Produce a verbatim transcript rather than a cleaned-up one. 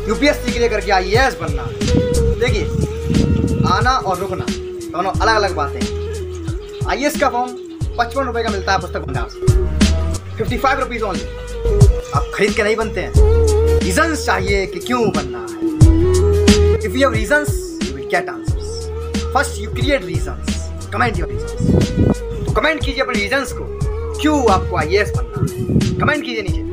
UPSC के लिए करके आई ए एस बनना। देखिए, आना और रुकना दोनों अलग अलग बातें हैं। आई ए एस का फॉर्म पचपन रुपए का मिलता है पुस्तक भंडार से, फिफ्टी फाइव रुपीज ओनली। आप खरीद के नहीं बनते हैं। रीजंस चाहिए कि क्यों बनना है। If you have reasons you will get answers. First you create reasons, comment your reasons. तो कमेंट कीजिए अपने रीजंस को, क्यों आपको आई ए एस बनना है। कमेंट कीजिए नीचे।